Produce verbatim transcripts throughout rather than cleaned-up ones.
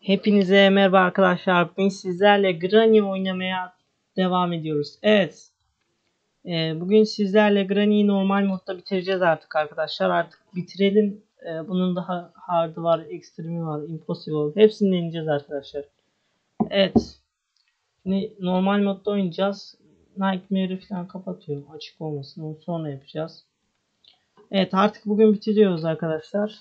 Hepinize merhaba arkadaşlar. Bugün sizlerle Granny oynamaya devam ediyoruz. Evet. E, bugün sizlerle Granny'yi normal modda bitireceğiz artık arkadaşlar. Artık bitirelim. E, bunun daha hard'ı var, extreme'i var, impossible. Hepsini deneyeceğiz arkadaşlar. Evet. Şimdi normal modda oynayacağız. Nightmare'ı falan kapatıyorum. Açık olmasın. Onu sonra yapacağız. Evet, artık bugün bitiriyoruz arkadaşlar.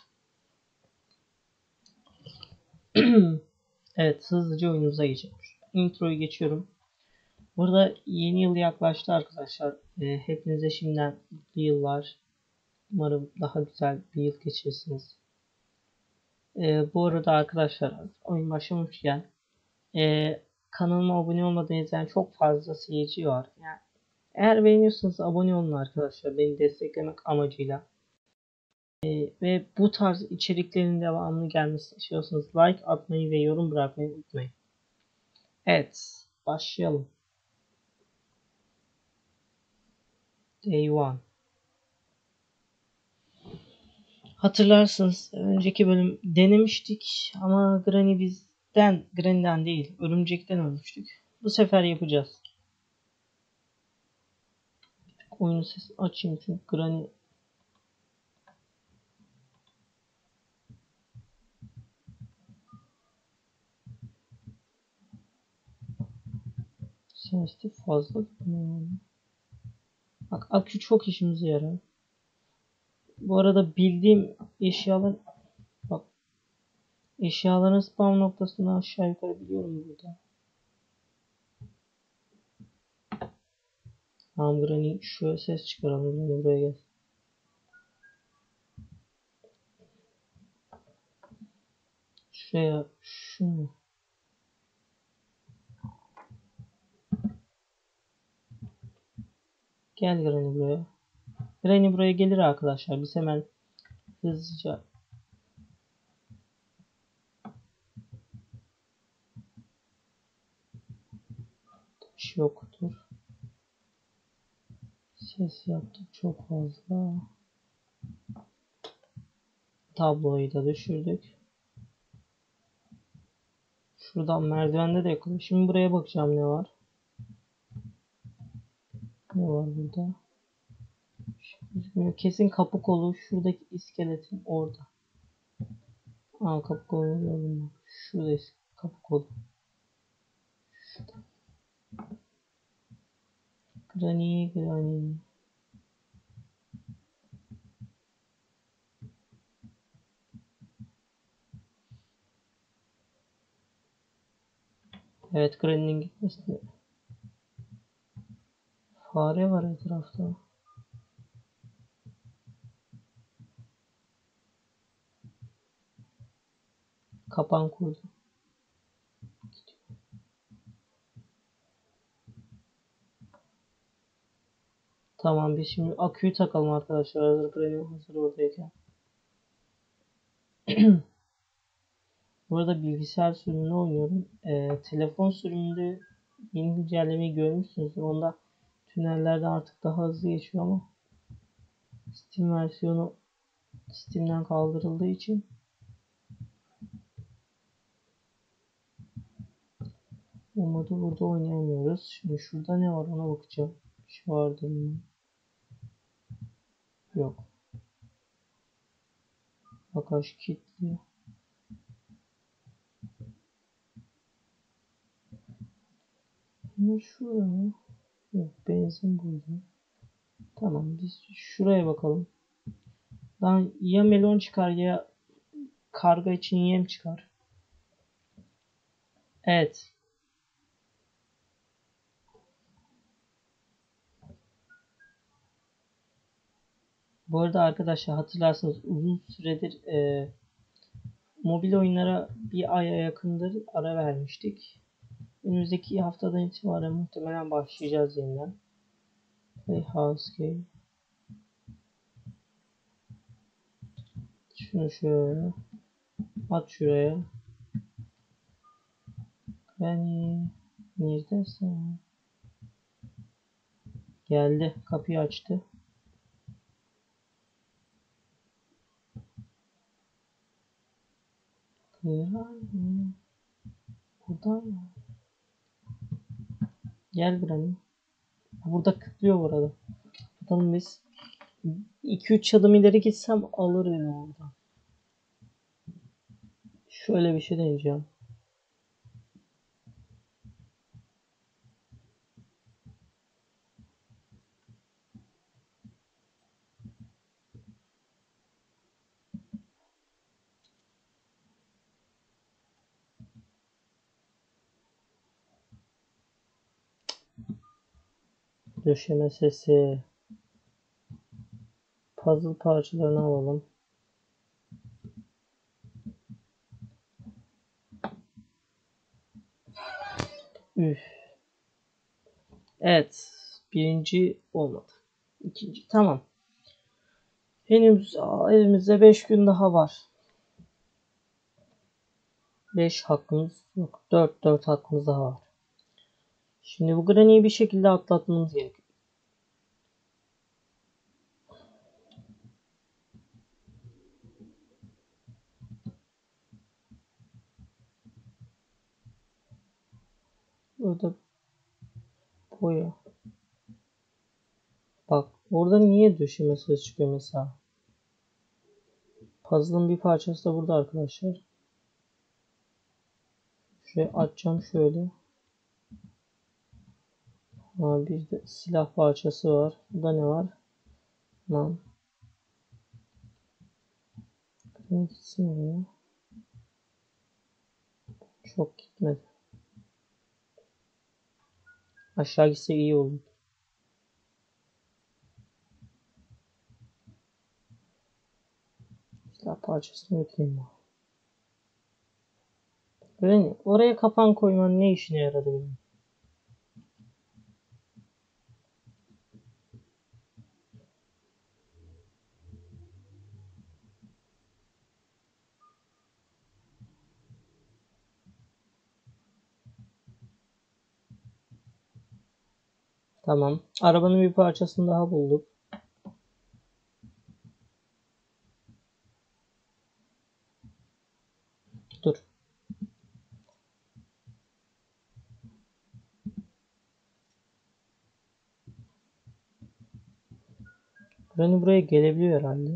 Evet, hızlıca oyunumuza geçelim. Introyu geçiyorum. Burada yeni yıl yaklaştı arkadaşlar. E, hepinize şimdiden mutlu yıllar. Umarım daha güzel bir yıl geçirirsiniz. E, bu arada arkadaşlar oyun başlamışken e, kanalıma abone olmadan izleyen çok fazla seyirci var. Yani eğer beğeniyorsanız abone olun arkadaşlar. Beni desteklemek amacıyla. E, ve bu tarz içeriklerin devamlı gelmesini istiyorsanız like atmayı ve yorum bırakmayı unutmayın. Evet, başlayalım. Day one. Hatırlarsınız önceki bölüm denemiştik ama Granny bizden, Granny'den değil, örümcekten ölmüştük. Bu sefer yapacağız. Oyunun sesini açayım çünkü Granny sensitif fazla. Bak akü çok işimize yarar. Bu arada bildiğim eşyalar, bak eşyaların spawn noktasını aşağı yukarı biliyorum burada. Tamam Granny şöyle ses çıkaralım. Granny buraya gel. Şuraya şunu. Gel Granny buraya. Granny buraya gelir arkadaşlar. Biz hemen hızlıca taş yoktur. Ses yaptık çok fazla. Tabloyu da düşürdük. Şuradan merdivende de yakaladım. Şimdi buraya bakacağım ne var. Ne var burada? Şimdi kesin kapı kolu şuradaki iskeletin orada. Aa kapı kolunu gördüm. Şurada kapı kolu. Şurada. Granny, Granny. Evet Granny'nin gitmesine. Fare var etrafta. Kapan kurdu. Tamam biz şimdi aküyü takalım arkadaşlar. Hazır Granny hazır oradayken. Burada bilgisayar sürümünü oynuyorum. Ee, telefon sürümünde yeni güncellemeyi görmüşsünüzdür. Onda tünellerde artık daha hızlı geçiyor ama Steam versiyonu Steam'den kaldırıldığı için o modu burada oynayamıyoruz. Şimdi şurada ne var ona bakacağım. Bir şey vardı mı? Yok. Bagaj kilitli. Bunlar şurada mı? Yok benzin burada. Tamam biz şuraya bakalım. Lan ya melon çıkar ya karga için yem çıkar. Evet. Bu arada arkadaşlar hatırlarsanız uzun süredir e, mobil oyunlara bir aya yakındır ara vermiştik. Önümüzdeki haftadan itibaren muhtemelen başlayacağız yeniden. Playhouse Game. Şunu şöyle at şuraya. Yani neredesin? Geldi. Kapıyı açtı. Burada mı? Gel Granny. Burada kıtlıyor bu arada. Bakalım biz iki üç adım ileri gitsem alır beni orada. Şöyle bir şey deneyeceğim. Döşeme sesi. Puzzle parçalarını alalım. Üf. Evet. Birinci olmadı. İkinci. Tamam. Henüz elimizde beş gün daha var. beş hakkımız yok. dört dört hakkımız daha var. Şimdi bu Granny'yi bir şekilde atlatmamız gerekiyor. Burada boya. Bak orada niye döşeme ses çıkıyor mesela? Puzzle'ın bir parçası da burada arkadaşlar. Şurayı açacağım şöyle. Ha, bir de silah parçası var. Burada ne var? Tamam. Ne gitsin oraya? Çok gitmedi. Aşağı gitse iyi olur. Silah parçasını götüreyim ben. Yani oraya kapan koyman ne işine yaradı benim? Tamam. Arabanın bir parçasını daha bulduk. Dur. Granny buraya gelebiliyor herhalde.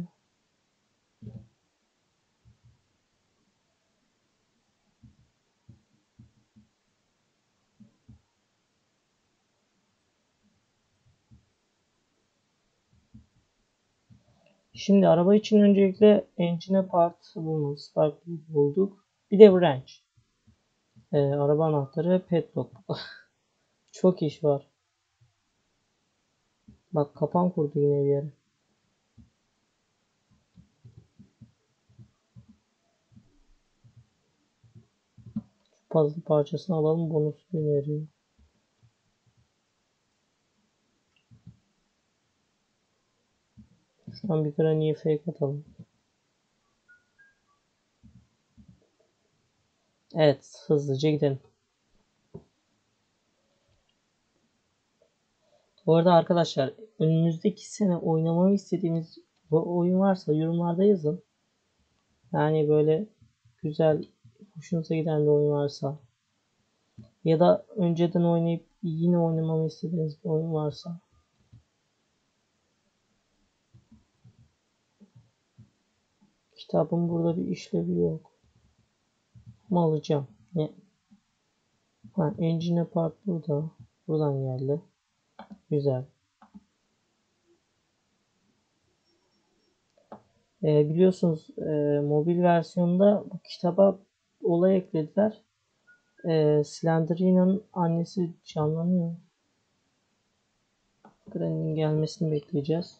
Şimdi araba için öncelikle engine part bulmamız, spark plug bulduk. Bir de wrench. Ee, araba anahtarı, padlock. Çok iş var. Bak kapan kurdu yine bir yere. Şu puzzle parçasını alalım, bonus gün veriyor. Şuradan bir Granny'ye fake atalım. Evet, hızlıca gidelim. Bu arada arkadaşlar önümüzdeki sene oynamamı istediğiniz bu oyun varsa yorumlarda yazın. Yani böyle güzel, hoşunuza giden bir oyun varsa ya da önceden oynayıp yine oynamamı istediğiniz bir oyun varsa. Kitabın burada bir işlevi yok. Ama alacağım. Ne? Ha, engine part burada. Buradan geldi. Güzel. Ee, biliyorsunuz e, mobil versiyonda bu kitaba olay eklediler. E, Slenderina'nın annesi canlanıyor. Granny'nin gelmesini bekleyeceğiz.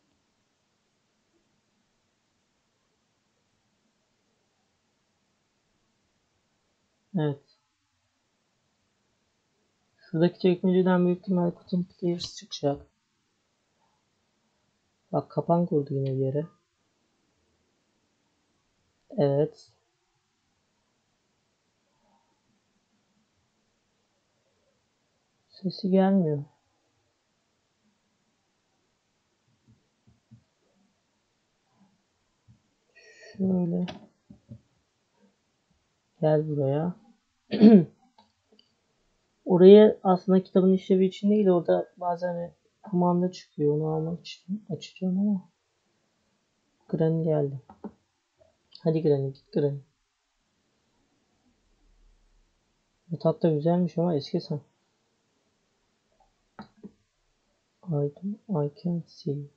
Evet. Şuradaki çekmeceden büyük ihtimal kutum players çıkacak. Bak kapan kurdu yine bir yere. Evet. Sesi gelmiyor. Şöyle. Gel buraya. Oraya aslında kitabın işlevi için değil, orada bazen hani kumanda çıkıyor, onu almak için açacağım ama Granny geldi. Hadi Granny, git Granny. Yatak da güzelmiş ama eski san. I, I can't see.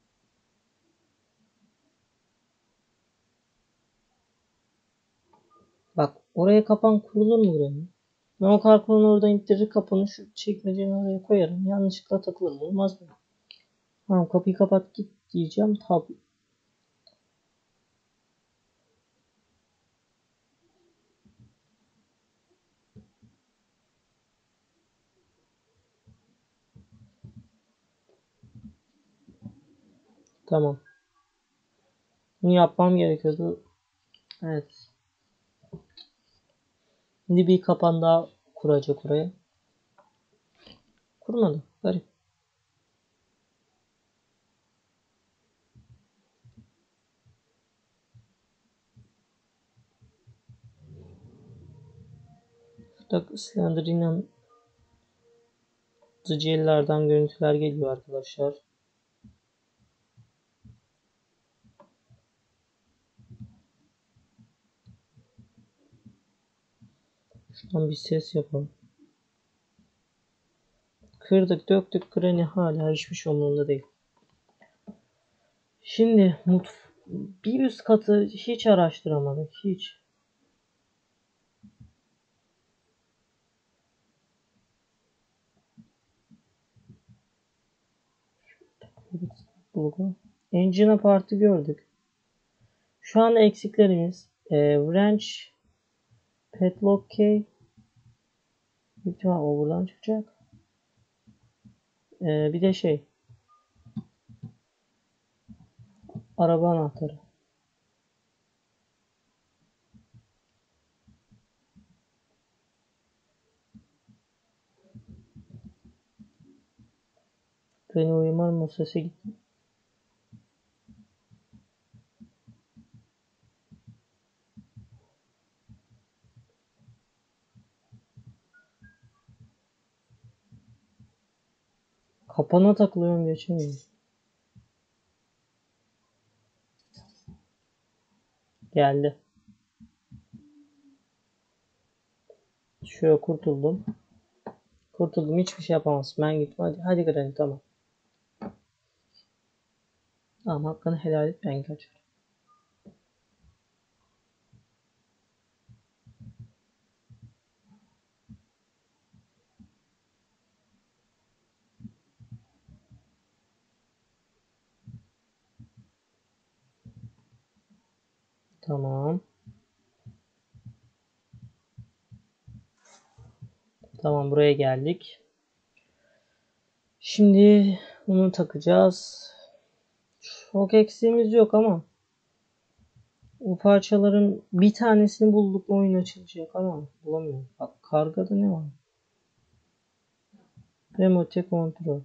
Bak oraya kapan kurulur mu Granny? Ben o kartonunu orada indirir, kapanı şu çekmecenin oraya koyarım. Yanlışlıkla takılır, olmaz mı? Tamam, kapıyı kapat git diyeceğim. Tabi. Tamam. Bunu yapmam gerekiyordu. Evet. Şimdi bir kapan daha kuracak oraya. Kurmadı. Garip. Şurada Slender'ın Zyciel'lerden görüntüler geliyor arkadaşlar. Şuradan bir ses yapalım. Kırdık döktük, Granny hala hiçbir şey umurunda değil. Şimdi mutf bir üst katı hiç araştıramadık. Hiç. Bulgu. Engine Part'ı gördük. Şu an eksiklerimiz e, wrench, padlock key. Büyük ihtimal o buradan çıkacak. E, bir de şey. Araba anahtarı. Beni uyumar mı, sesi gitti. Kapana takılıyorum, geçemiyorum. Geldi. Şöyle kurtuldum. Kurtuldum, hiçbir şey yapamazsın. Ben gittim, hadi. Hadi Granny, tamam. Tamam, hakkını helal et, ben kaçar. Tamam. Tamam, buraya geldik. Şimdi bunu takacağız. Çok eksiğimiz yok ama o parçaların bir tanesini bulduk mu oyun açılacak ama bulamıyorum. Bak, kargada ne var? Remote control.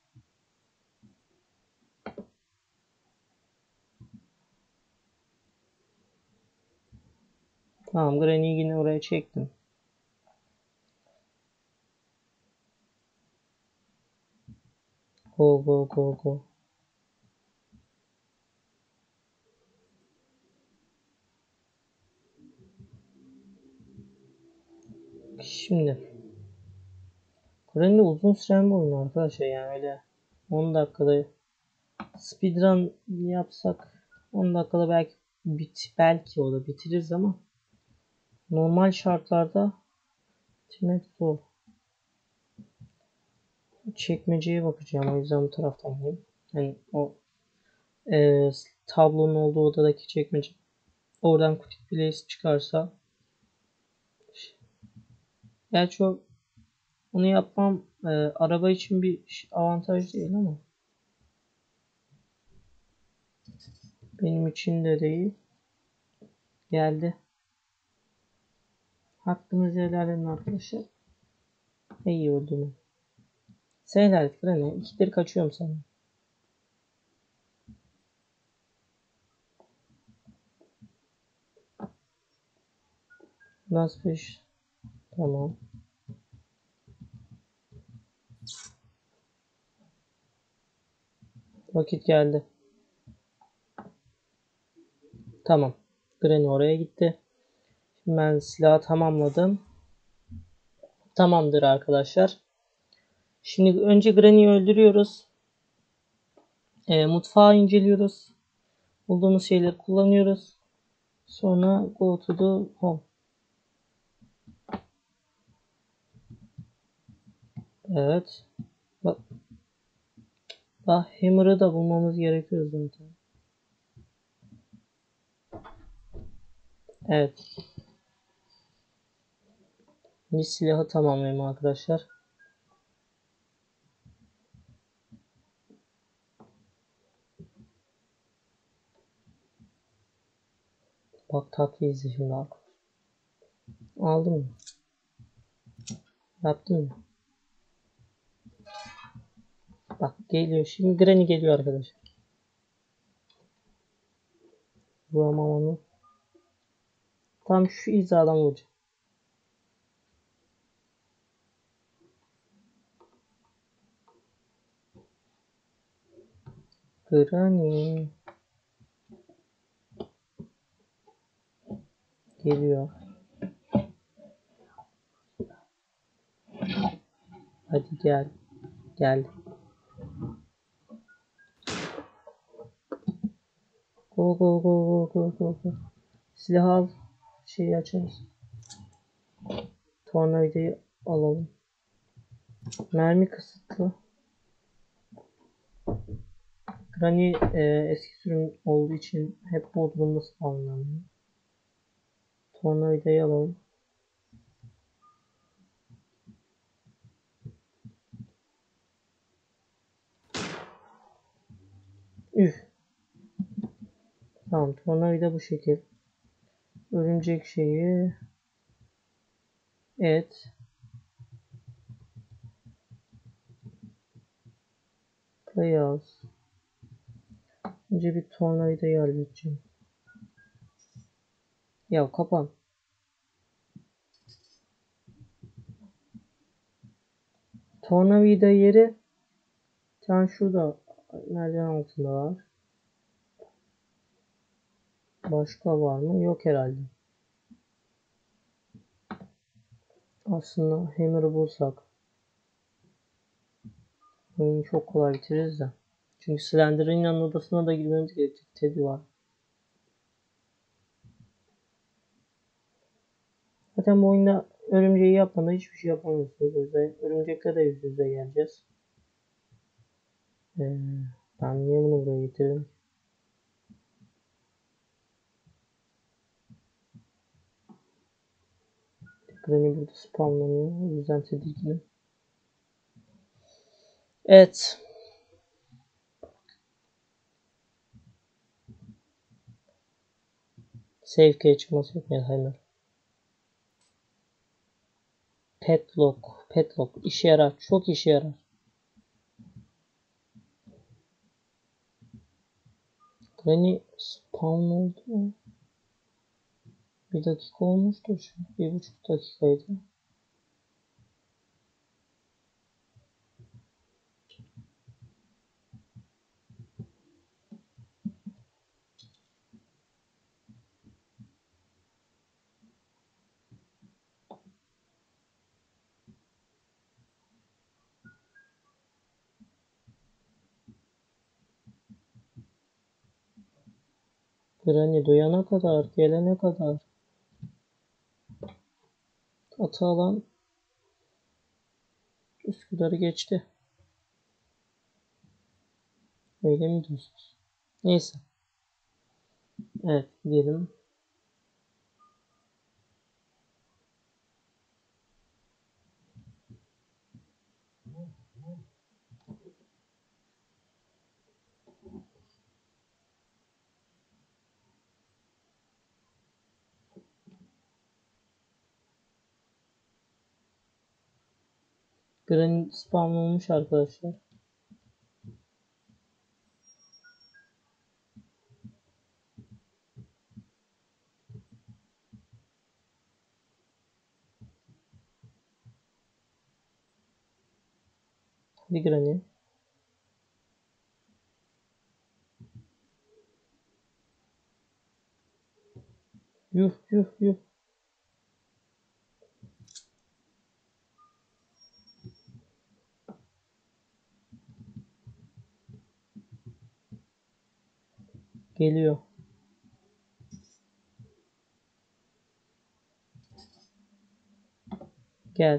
Tamam, Granny'yi yine oraya çektim. Go go go go. Şimdi Granny uzun süren bir oyun arkadaşlar, yani öyle on dakikada speedrun yapsak on dakikada belki bit belki o da bitiririz ama normal şartlarda bitirmek zor. Çekmeceye bakacağım, o yüzden bu taraftan gideyim. Yani o e, tablonun olduğu odadaki çekmece. Oradan Quick Place çıkarsa. Gerçi o, onu yapmam e, araba için bir avantaj değil ama benim için de değil. Geldi. Hakkınızı helal edin arkadaşlar. İyi oldu mu? Sen helal et Granny. İkidir kaçıyorum sana. Nasıl bir iş? Tamam. Vakit geldi. Tamam. Granny oraya gitti. Şimdi ben silahı tamamladım. Tamamdır arkadaşlar. Şimdi önce Granny'yi öldürüyoruz. E, mutfağı inceliyoruz. Bulduğumuz şeyleri kullanıyoruz. Sonra go to the home. Evet. Bak. Daha Hammer'ı da bulmamız gerekiyor zaten. Evet. Bir silahı tamamlayayım arkadaşlar. Bak tatlı izle şimdi arkadaşlar. Aldım mı? Yaptım mı? Bak geliyor. Şimdi Granny geliyor arkadaşlar. Vuramam onu. Tam şu hizadan vuracağım. Granny. Geliyor. Hadi gel. Gel. Go go go go go go go. Silah al. Şeyi açarız. Tornavidayı alalım. Mermi kısıtlı. Granny e, eski sürüm olduğu için hep Bodrum'da spawnlanıyor. Tornavidayı alalım. Üf. Tamam, tornavida bu şekil. Örümcek şeyi. Et. Beyaz. Önce bir tornavidayı halledeceğim. Ya kapan. Tornavida yeri sen şurada merdiven altında var. Başka var mı? Yok herhalde. Aslında Hammer'ı bulsak oyunu çok kolay bitiririz de. Çünkü Slender'ın odasına da girmemiz gerekecek. Teddy var. Zaten bu oyunda örümceği yapmadan hiçbir şey yapamıyorsunuz. O yüzden örümcekle de yüz yüze geleceğiz. Ee, ben niye bunu buraya getirdim? Granny burada spamlanıyor. O yüzden tedirginim. Evet. Save key çıkması yok ya hemen. Petlock. Petlock. İşe yarar. Çok işe yarar. Granny spawn oldu mu? Bir dakika olmuştur şimdi. Bir buçuk dakikaydı. Granny duyana kadar, gelene kadar. Atı alan Üsküdar'ı geçti. Öyle mi diyorsunuz? Neyse. Evet gidelim. Granny spawn olmuş arkadaşlar. Hadi Granny. Yuh yuh yuh. Geliyor. Gel.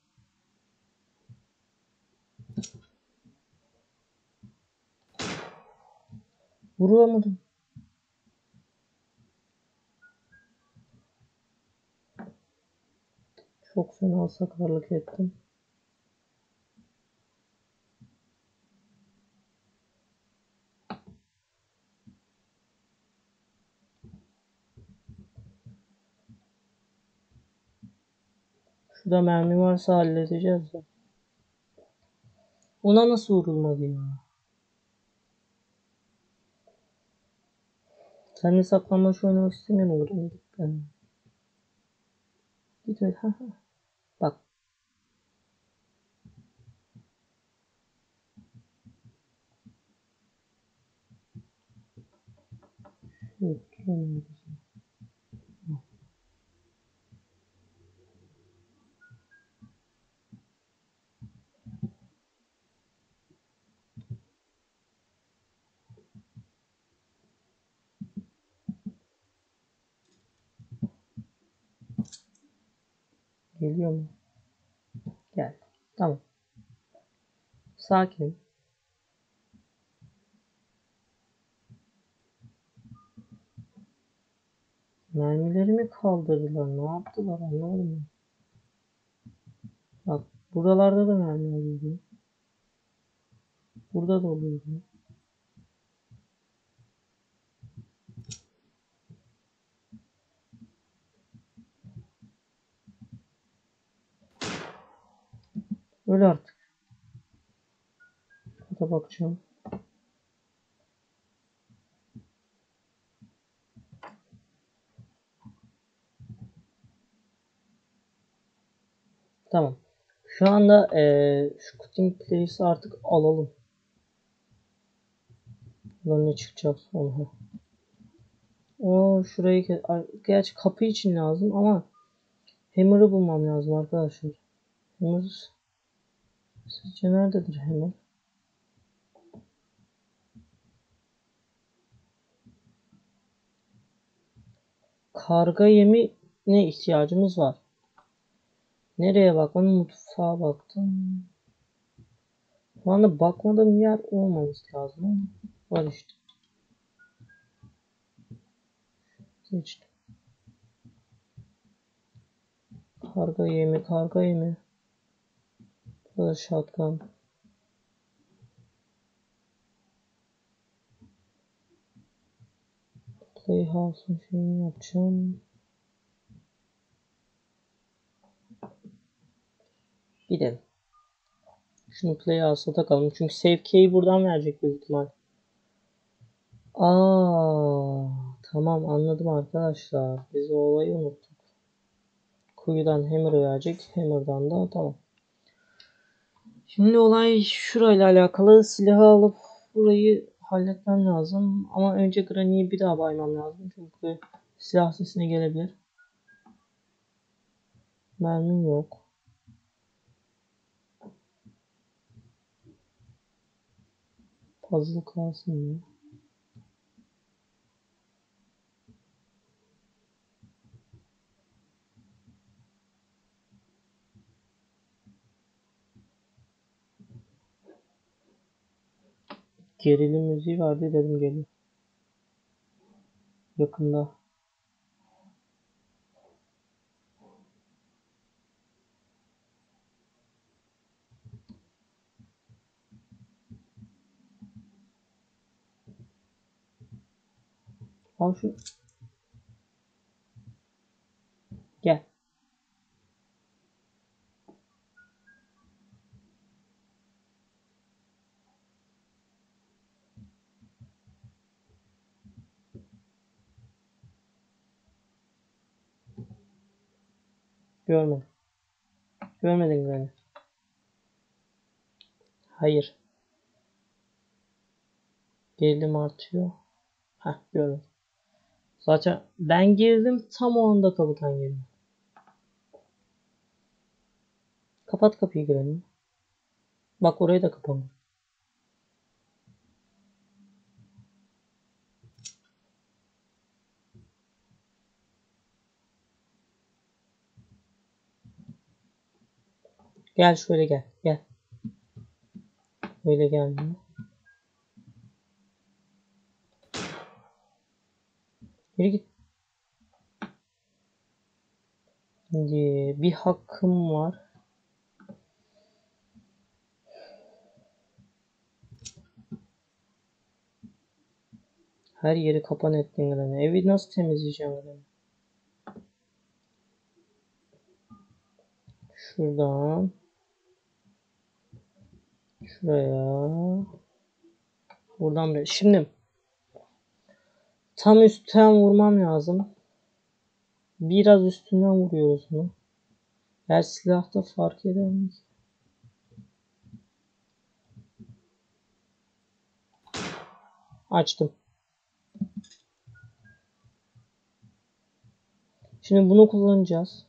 Vuramadım. Çok fena sakarlık ettim. Şurada mermi varsa halledeceğiz ya. Ona nasıl vurulmadı ya? Sen de saklanmaç oynamak istemiyorsun oradan git ben. Git öyle. Ha, ha. Bak. Yok, tutamıyorum. Geliyor mu? Gel. Tamam. Sakin. Mermilerimi kaldırdılar. Ne yaptılar anlamadım. Bak buralarda da mermi oluyordu. Burada da oluyordu. Öyle artık. Burada bakacağım. Tamam. Şu anda ee, şu cutting place'i artık alalım. Buradan ne çıkacak sonra? O şurayı gerçi kapı için lazım ama hammer'ı bulmam lazım arkadaşlar. Hammer sizce nerededir hammer? Karga yemi ne ihtiyacımız var? Nereye bakmadım? Mutfağa baktım. Şu anda bakmadığım yer olmaması lazım ama var işte. Geçtim. Karga yemi, karga yemi. Burada shotgun. Playhouse'un şeyini yapacağım. Gidelim. Şunu Playhouse'a takalım. Çünkü save key'i buradan verecek büyük ihtimal. Aa, tamam anladım arkadaşlar. Biz o olayı unuttuk. Kuyudan hammer verecek. Hammer'dan da tamam. Şimdi olay şurayla alakalı. Silahı alıp burayı halletmem lazım. Ama önce Granny'yi bir daha baymam lazım. Çünkü silah sesine gelebilir. Mermim yok. Puzzle kalsın mı? Gerilim müziği vardı dedim geliyor. Yakında. Al şu. Gel. Görmedim. Görmedin Granny. Hayır. Gerilim artıyor. Heh, gördüm. Zaten ben girdim, tam o anda kapıdan girdim. Kapat kapıyı, girelim. Bak, orayı da kapamış. Gel şöyle, gel. Gel. Öyle gelmiyor. Yürü git. Şimdi bir hakkım var. Her yeri kapan ettin Granny. Evi nasıl temizleyeceğim Granny? Şuradan. Şuraya. Buradan buraya. Şimdi tam üstten vurmam lazım. Biraz üstünden vuruyoruz bunu. Her silahta fark eder mi? Açtım. Şimdi bunu kullanacağız.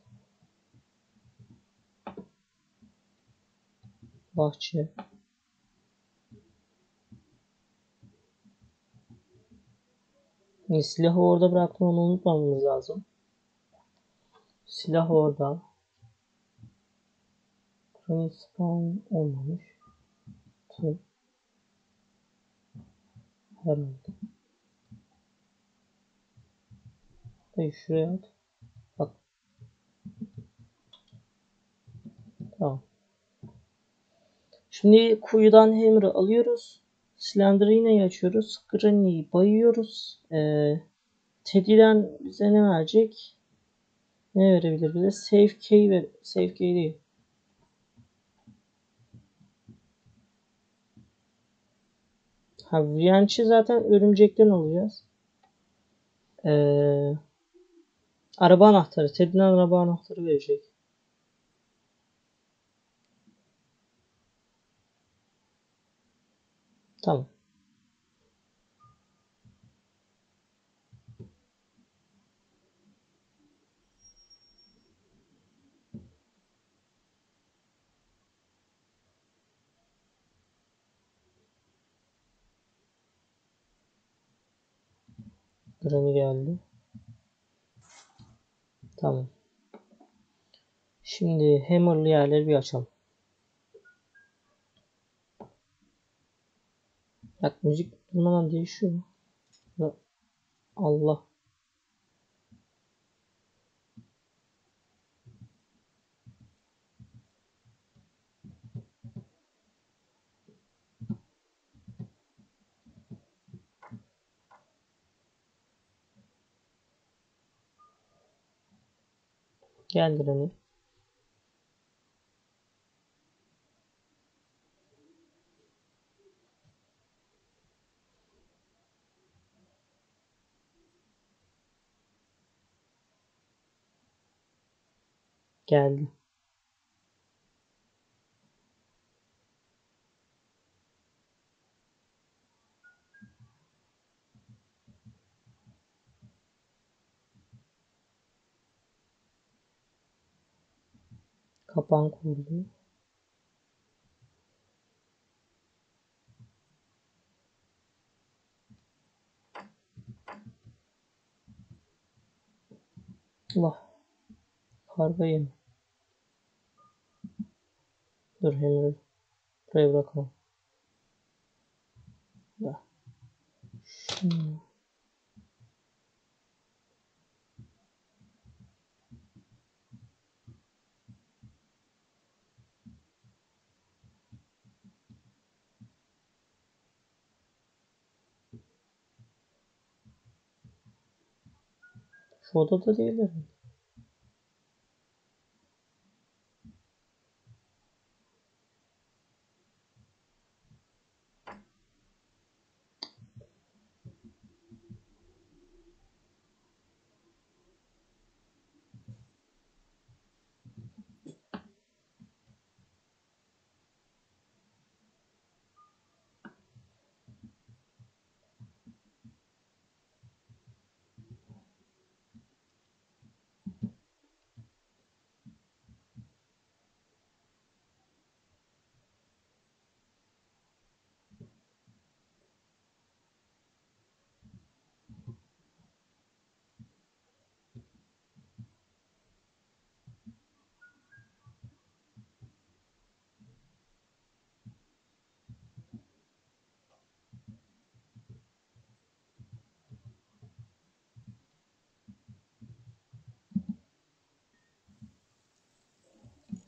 Bahçe. Yani silahı orada bıraktım, onu unutmamamız lazım. Silah orada. Granit spawn olmamış. Tüm. Herhalde. Hayır, şuraya at. Bak. Tamam. Şimdi kuyudan hammer'ı alıyoruz. Slender'ı açıyoruz. Granny'yi bayıyoruz. Ee, Teddy'den bize ne verecek? Ne verebilir bize? Safe key ver. Safe key değil. Ha, wrench'i zaten örümcekten alacağız. Ee, araba anahtarı. Teddy'den araba anahtarı verecek. Tamam. Granny geldi. Tamam. Şimdi hammer'lı yerleri bir açalım. Bak, müzik durmadan değişiyor mu? Allah. Gel Granny. Geldi. Kapan kurdu. Allah. Karga yemi. Dur, hammer'ı buraya bırakalım. Ya. Şimdi. Şu odada değiller mi?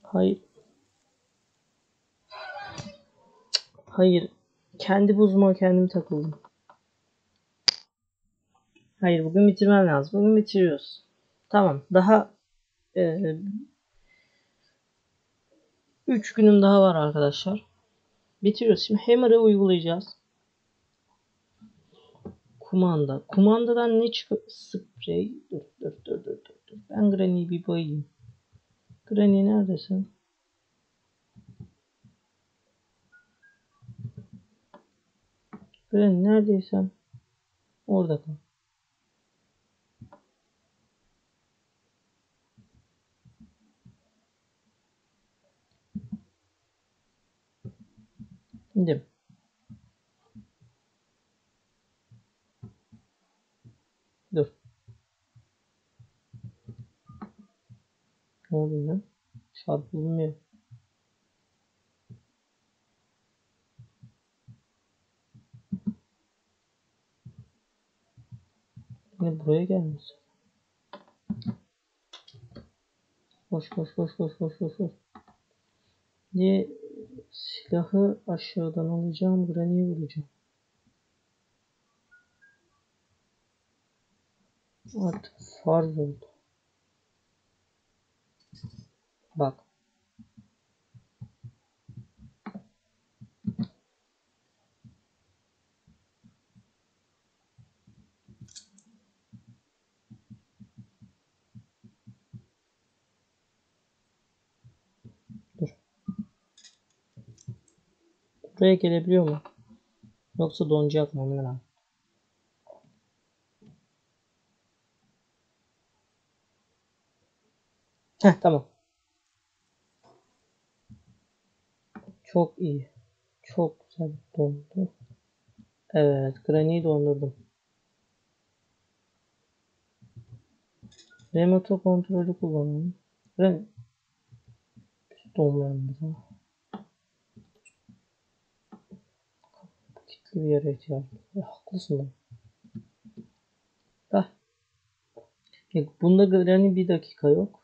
Hayır. Hayır. Kendi buzuma kendim takıldım. Hayır, bugün bitirmem lazım. Bugün bitiriyoruz. Tamam. Daha üç günüm daha var arkadaşlar. Bitiriyoruz. Şimdi Hammer'ı uygulayacağız. Kumanda. Kumandadan ne çıkıyor? Sprey. Dur dur dur dur dur. Ben Granny'yi bir bayayım. Granny neredesin? Granny neredeysen orada kal. Şimdi. Dur. Ne oluyor lan? Çarpılmıyor. Yine buraya gelmiş. Koş koş koş koş koş koş koş. Diye silahı aşağıdan alacağım. Granny'yi vuracağım. Artık farz oldu. Bak. Dur. Buraya gelebiliyor mu? Yoksa donacak mı? Merak. Heh, tamam. Çok iyi. Çok güzel dondu. Evet. Granny'yi dondurdum. Remote kontrolü kullanalım. Granny. Donmayalım bir daha. Kitli bir yere ihtiyacım. Ya, haklısın lan. Da. Bunda Granny bir dakika yok.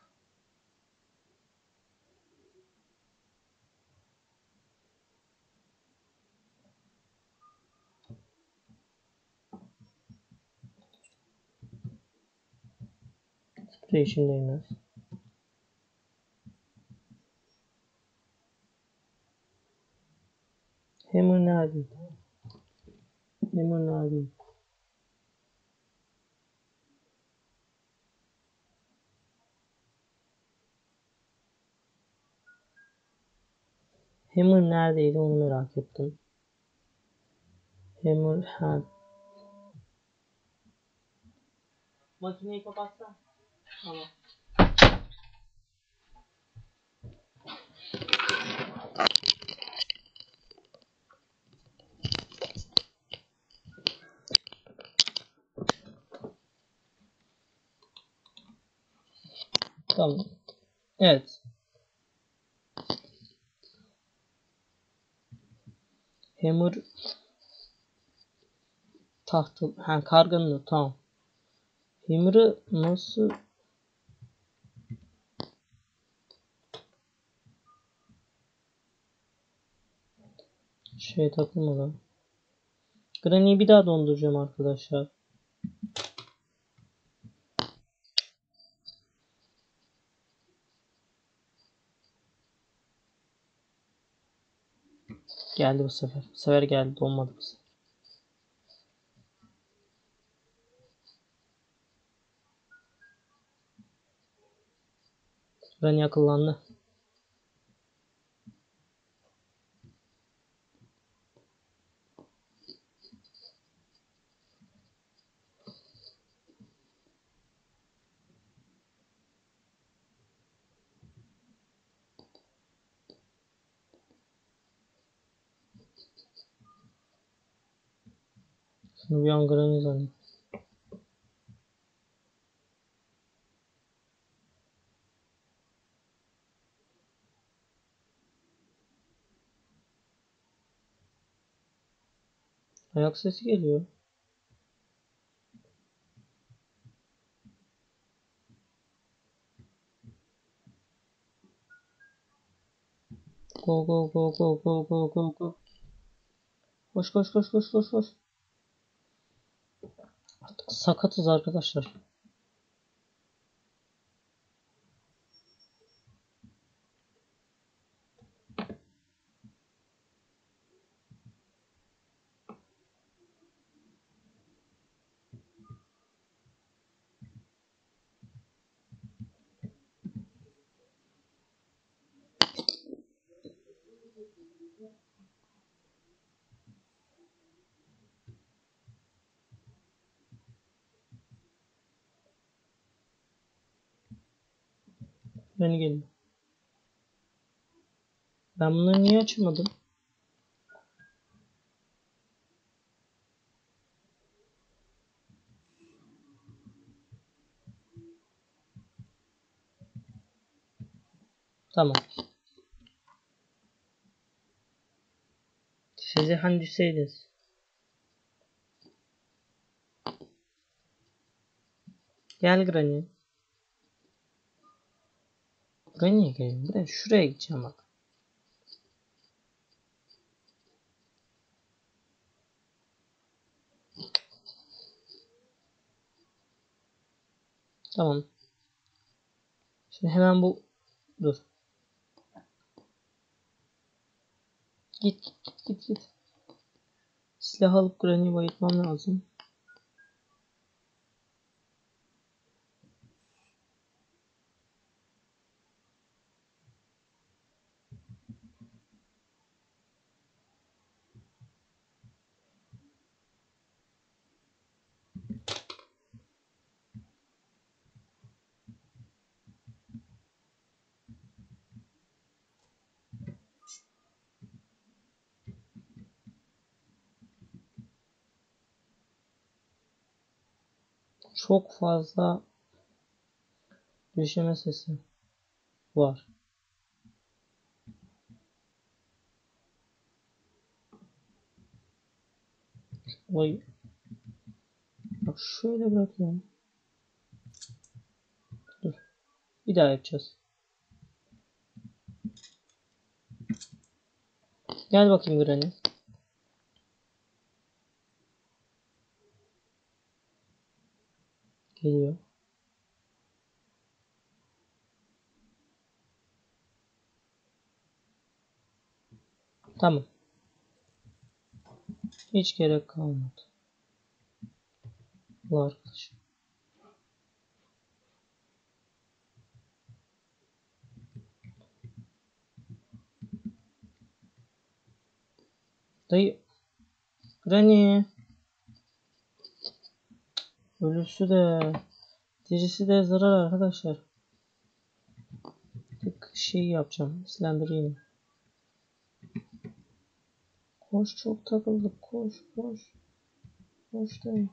Sprey işin değmez. Hammer neredeydi? Hammer neredeydi? Hammer neredeydi onu merak ettim. Hammer ha. Makineyi kapatsan. Tamam. Tamam. Evet. Hammer tahtı. Ha, karganın da tamam. Hammer'ı nasıl şey takılmadan. Granny'yi bir daha donduracağım arkadaşlar. Geldi bu sefer. Bu sefer geldi. Donmadı bu sefer. Granny akıllandı. Şunu bir an Granny zannettim. Ayak sesi geliyor. Go go go go go go go go. Koş koş koş koş koş koş. Artık sakatız arkadaşlar. Beni geliyor. Ben bunları niye açmadım? Tamam. Size hani düşseydiniz. Gel Granny. Granny'ye gelin. Buraya şuraya gideceğim bak. Tamam. Şimdi hemen bu dur. Git git git git. Silah alıp Granny'yi bayıltmam lazım. Çok fazla düşeme sesi var. Vay. Bak şöyle bırakıyorum. Dur. Bir daha yapacağız. Gel bakayım Granny. Geliyor. Tamam. Hiç gerek kalmadı. Bu arkadaş. Dayı. Granny. Ölüsü de. Dirisi de zarar arkadaşlar. Tık şey yapacağım. Slender'ini. Koş çok takıldık. Koş koş. Koş dayı.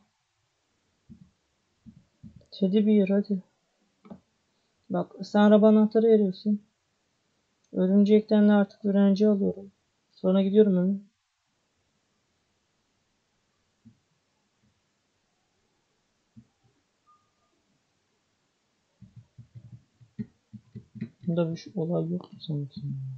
Teddy Bear hadi. Bak sen araba anahtarı veriyorsun. Örümcekten de artık öğrenci alıyorum. Sonra gidiyorum hemen. Bunda bir şey, olay yoktu sanki.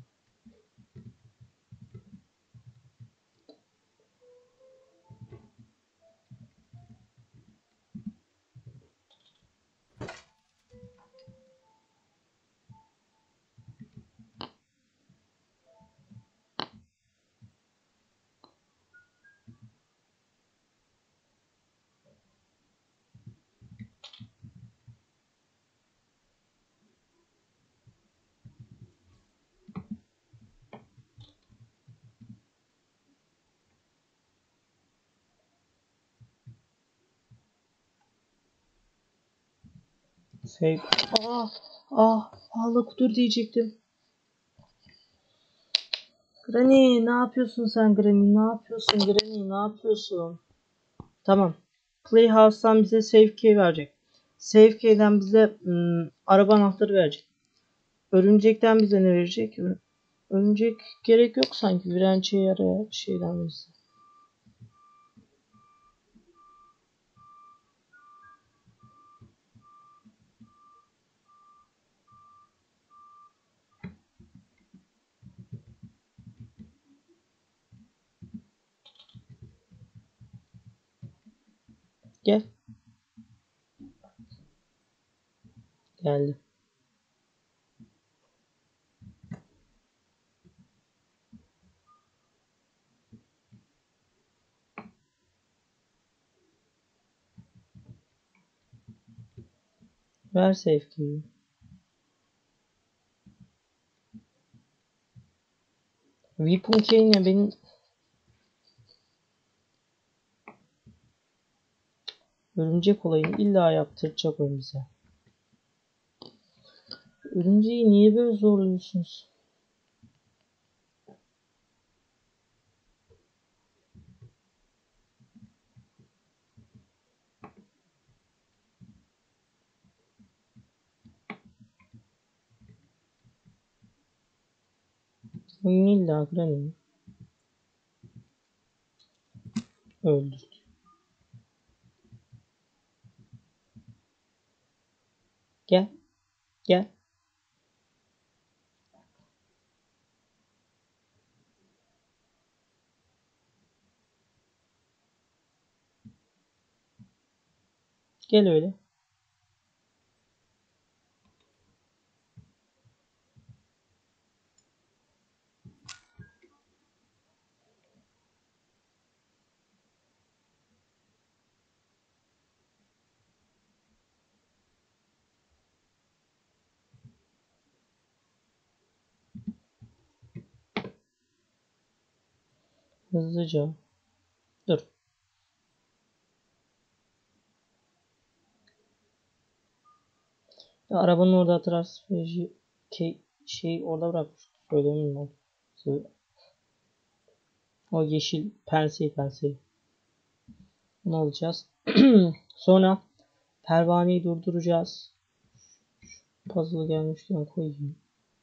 Save. Ah, ah, ağla kutur diyecektim. Granny ne yapıyorsun sen Granny? Ne yapıyorsun Granny? Ne yapıyorsun? Tamam. Playhouse'dan bize save key verecek. Save key'den bize ım, araba anahtarı verecek. Örümcekten bize ne verecek? Örümcek gerek yok sanki. Dirençe yara şeyden verirse. Gel. Geldi. Ver sevkiyi. Weapon Key'ine benim örümcek olayını illa yaptıracak o bize. Örümceği niye böyle zorluyorsunuz? Oyun illa Granny'yi öldürdü. Gel. Gel. Gel öyle. Hızlıca. Dur. Ya, arabanın orada transferi şey, şey orada bırakmış. Söylemeyeyim oldu. O yeşil pensil pensil. Bunu alacağız. Sonra pervaneyi durduracağız. Puzzle gelmişken koyayım.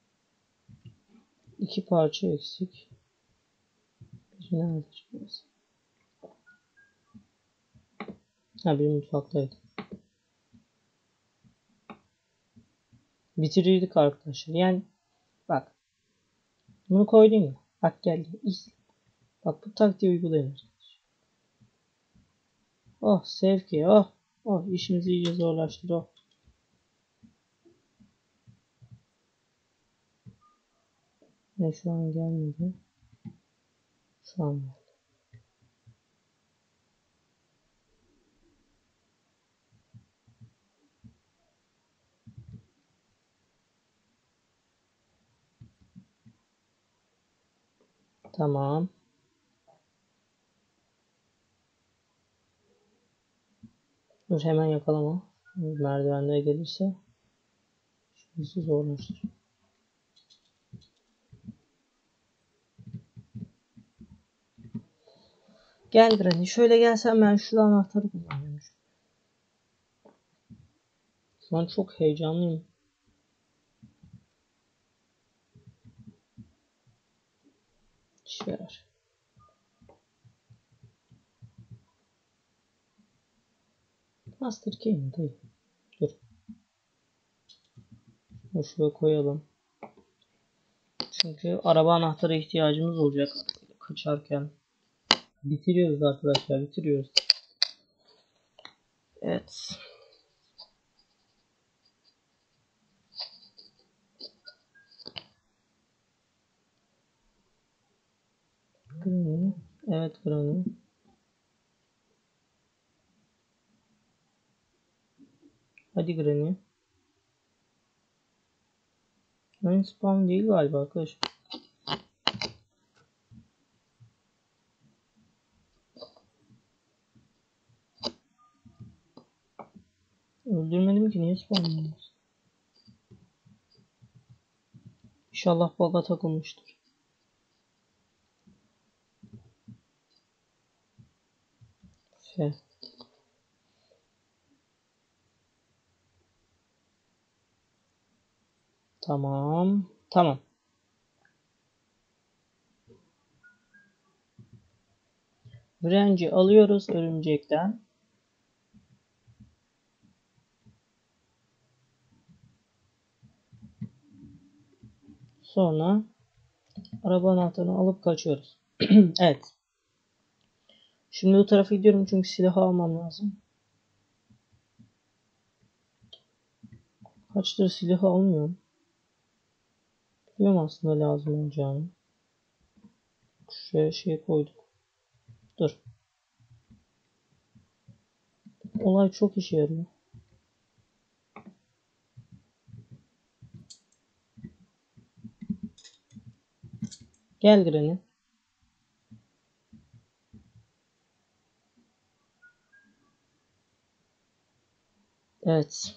İki parça eksik. Bir nerede çıkmaz? Ha, bir mutfaktaydı. Bitirirdik arkadaşlar. Yani bak. Bunu koydum ya. Bak geldi. İzle. Bak bu taktiği uygulayın. Oh sevki. Oh. Oh işimizi iyice zorlaştır. Oh. Ne şu an gelmedi. Şu an geldi. Tamam. Dur hemen yakalama. Merdivenlere gelirse işimizi zorlaştır. Gel Granny. Şöyle gelsen ben şu anahtarı kullanıyorum. Şu an çok heyecanlıyım. İşe yarar. Master Key mi? Değil. Dur. Şunu şuraya koyalım. Çünkü araba anahtarı ihtiyacımız olacak. Kaçarken. Bitiriyoruz arkadaşlar. Bitiriyoruz. Evet. Granny. Evet Granny. Hadi Granny. Granny spawn değil galiba arkadaşlar. Öldürmedim ki niye spawn olmaz? İnşallah bug'a takılmıştır. F. Tamam. Tamam. Direnci alıyoruz örümcekten. Sonra araba anahtarını alıp kaçıyoruz. Evet. Şimdi bu tarafa gidiyorum çünkü silahı almam lazım. Kaçtır silahı almıyorum. Biliyorum aslında lazım olacağını. Şuraya şey koyduk. Dur. Olay çok işe yarıyor. Gel Granny. Evet.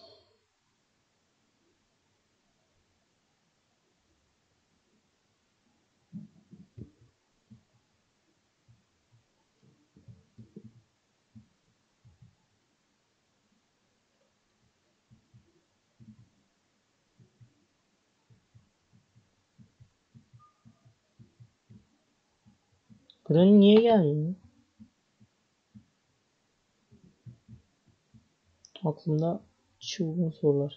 Granny niye gelmiyor? Aklımda çılgın sorular.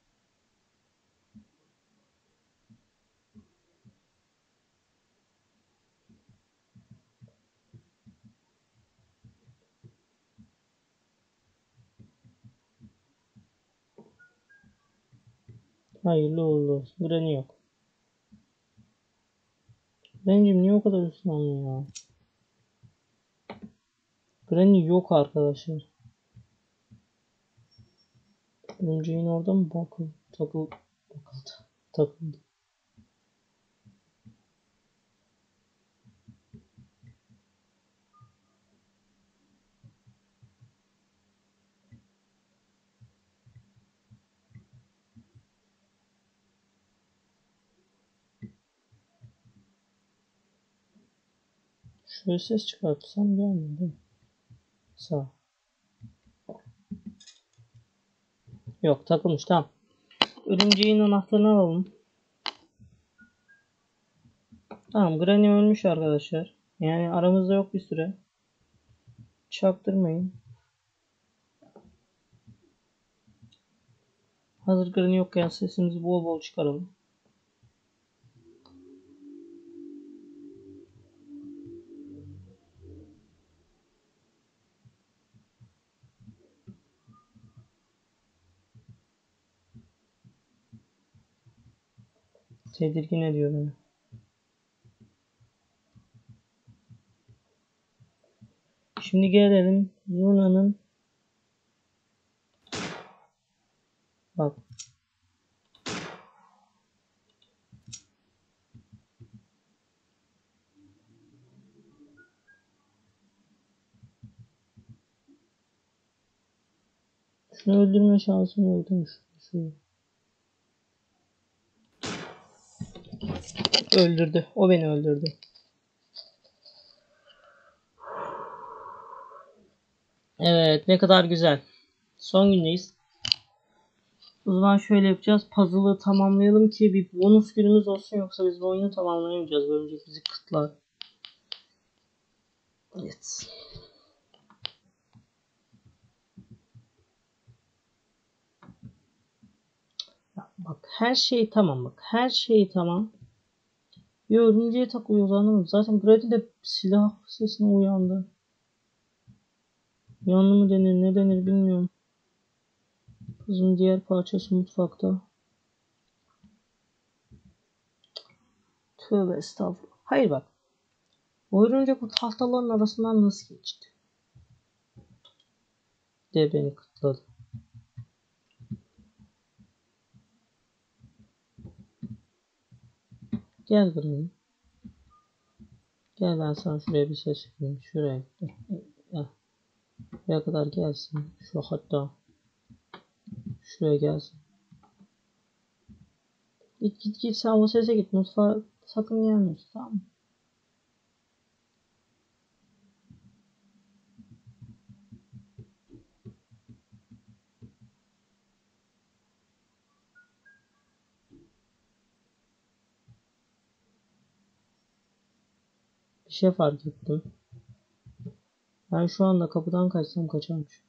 Hayırlı uğurlu olsun. Granny yok. Granny'cim niye o kadar üstüne ya? Granny yok arkadaşlar. Örümceğin orada mı bakın? Takıl, takıldı. Takıldı. Şöyle ses çıkartsam gelmiyor değil mi? Sağ. Yok takılmış tamam. Örümceğin anahtarını alalım. Tamam Granny ölmüş arkadaşlar. Yani aramızda yok bir süre. Çaktırmayın. Hazır Granny yokken sesimizi bol bol çıkaralım. Tedirgin ediyor beni. Şimdi gelelim Luna'nın bak. Şunu öldürme şansım yok değil mi? Şu, şu. Öldürdü. O beni öldürdü. Evet ne kadar güzel. Son gündeyiz. O zaman şöyle yapacağız. Puzzle'ı tamamlayalım ki bir bonus günümüz olsun. Yoksa biz bu oyunu tamamlayamayacağız. Böylece bizi kıtlar. Evet. Bak her şey tamam bak. Her şey tamam. Bir örümceğe takılıyoruz anlamadım. Zaten Grady de silah sesine uyandı. Yanlı mı denir ne denir bilmiyorum. Kızın diğer parçası mutfakta. Tövbe estağfurullah. Hayır bak. O örümcek bu tahtaların arasından nasıl geçti? De beni kıtladı. Gel Grady. Gel ben sana şuraya bir ses yapayım. Şuraya. Heh. Buraya kadar gelsin. Şu hatta. Şuraya gelsin. Git git git sen o sese git. Mutfağa sakın gelmiyorsun tamam mı? Bir şey fark ettim. Ben şu anda kapıdan kaçsam kaçarmış.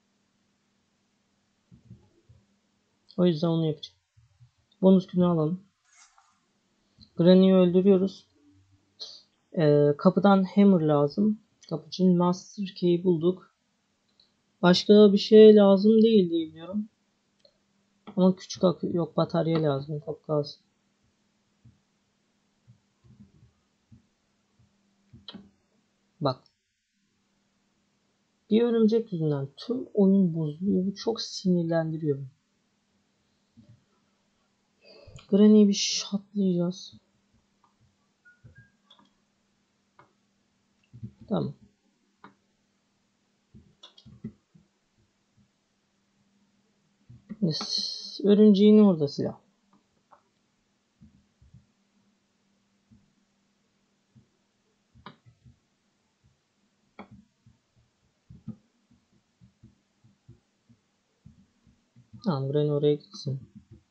O yüzden onu yapacağım. Bonus günü alalım. Granny'yi öldürüyoruz. Ee, kapıdan hammer lazım. Kapıcının master key'i bulduk. Başka bir şey lazım değil diye biliyorum. Ama küçük akü yok, batarya lazım. Çok kalsın. Bak. Bir örümcek yüzünden tüm oyun bozuluyor. Bu çok sinirlendiriyor beni. Granny'yi bir şatlayacağız. Tamam. Yes. Örümceğin orada silah. Tamam, Granny oraya gitsin.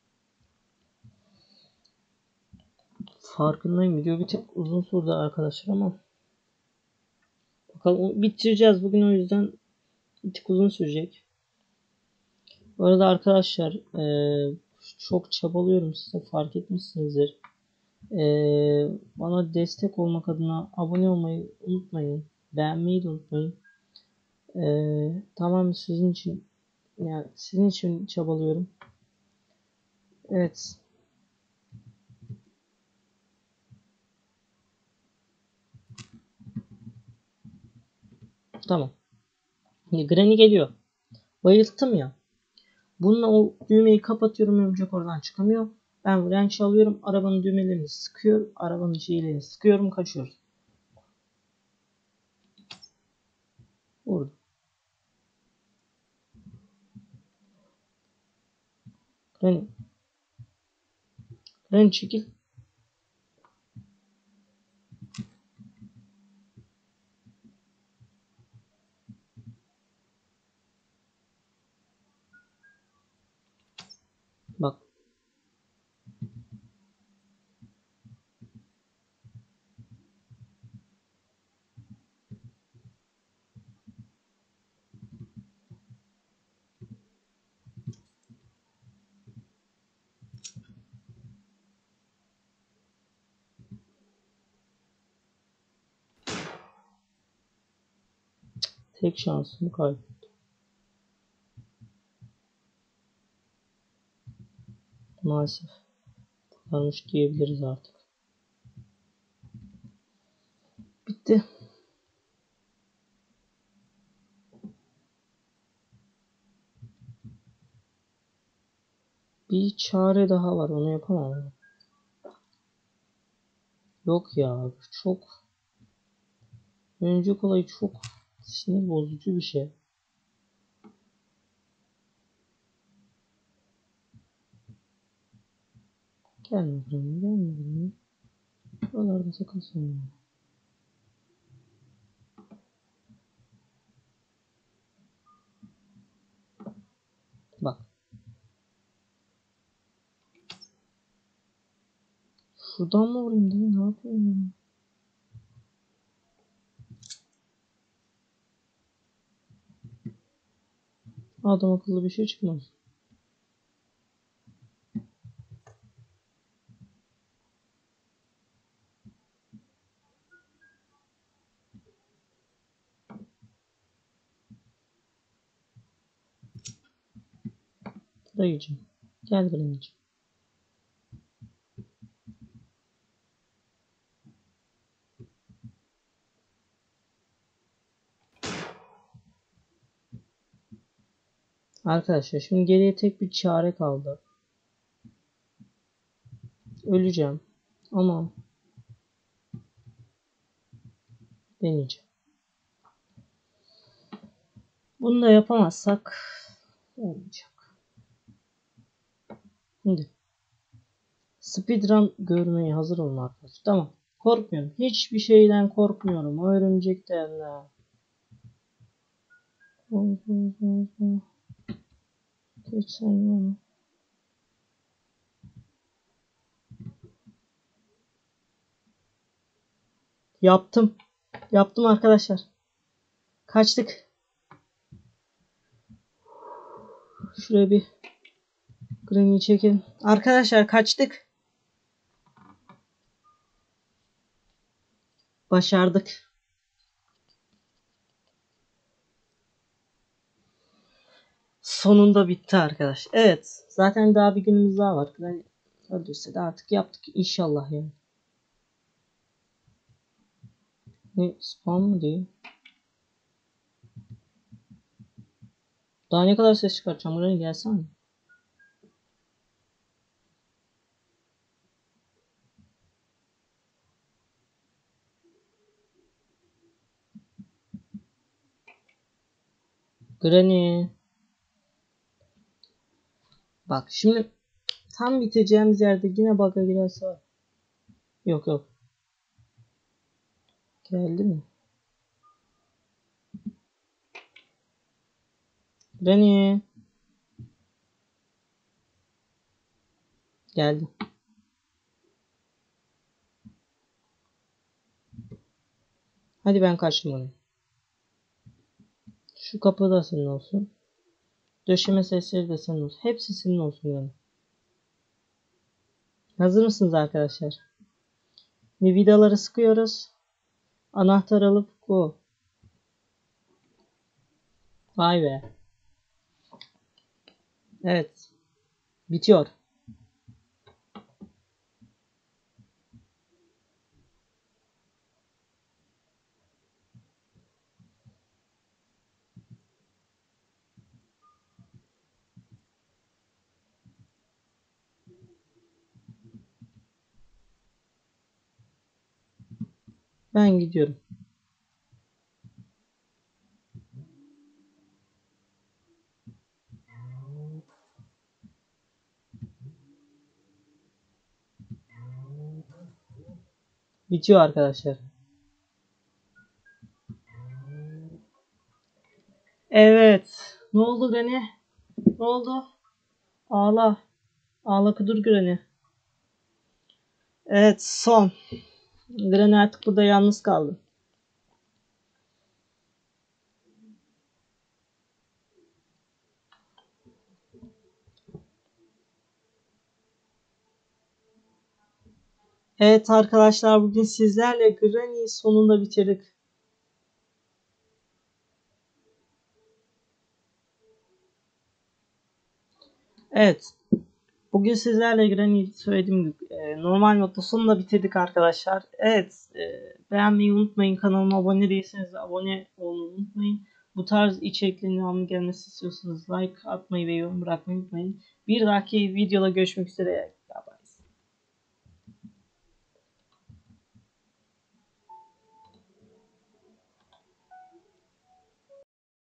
Farkındayım, video bir tık uzun sürdü arkadaşlar ama bakalım, bitireceğiz bugün, o yüzden bir tık uzun sürecek. Bu arada arkadaşlar ee, çok çabalıyorum, size fark etmişsinizdir. Ee, bana destek olmak adına abone olmayı unutmayın. Beğenmeyi de unutmayın. Ee, tamam, sizin için, yani sizin için çabalıyorum. Evet. Tamam. Granny geliyor. Bayılttım ya. Bununla o düğmeyi kapatıyorum. Örümcek oradan çıkamıyor. Ben wrench alıyorum. Arabanın düğmelerini sıkıyorum. Arabanın şeylerini sıkıyorum. Kaçıyoruz. Vurdum. Granny. Granny çekil. Bak. Tek şansımı kaybettim. Maalesef. Varmış diyebiliriz artık. Bitti. Bir çare daha var. Onu yapamam. Yok ya. Çok. Örümcek olayı çok sinir bozucu bir şey. Gelme Granny. Gelme Granny. Buralarda sakınsın. Bak. Şuradan mı vurayım değil mi? Ne yapıyorum ya? Adam akıllı bir şey çıkmaz. Dayıcım. Gel Granny'cim. Arkadaşlar şimdi geriye tek bir çare kaldı. Öleceğim. Ama deneyeceğim. Bunu da yapamazsak olmayacak. Şimdi speedrun görmeye hazır olun arkadaşlar. Tamam. Korkmuyorum. Hiçbir şeyden korkmuyorum. O örümcekten de. Geç sen yana. Yaptım. Yaptım arkadaşlar. Kaçtık. Şuraya bir Granny'yi çekin. Arkadaşlar kaçtık. Başardık. sonunda bitti arkadaş. Evet. Zaten daha bir günümüz daha var. Yani öldürse de artık yaptık inşallah yani. Ne spam mı diyor? Daha ne kadar ses çıkartacağım? Buraya gelsene. Granny. Bak şimdi tam biteceğimiz yerde yine bug'a girerse var. Yok yok. Geldi mi? Granny. Geldi. Hadi ben kaçtım onu. Şu kapı da senin olsun. Döşeme sesleri de senin olsun. Hepsi senin olsun yani. Hazır mısınız arkadaşlar? Şimdi vidaları sıkıyoruz. Anahtar alıp go. Vay be. Evet. Bitiyor. Ben gidiyorum. Bitiyor arkadaşlar. Evet. Ne oldu Granny? Ne oldu? Ağla. Ağla kudur Granny. Evet son. Granny artık burada yalnız kaldı. Evet arkadaşlar bugün sizlerle Granny'yi sonunda bitirdik. Evet. Bugün sizlerle Granny söylediğim gibi e, normal modda sonunda bitirdik arkadaşlar. Evet. E, beğenmeyi unutmayın. Kanalıma abone değilseniz de abone olmayı unutmayın. Bu tarz içeriklerin devamlı gelmesi istiyorsanız like atmayı ve yorum bırakmayı unutmayın. Bir dahaki videoda görüşmek üzere.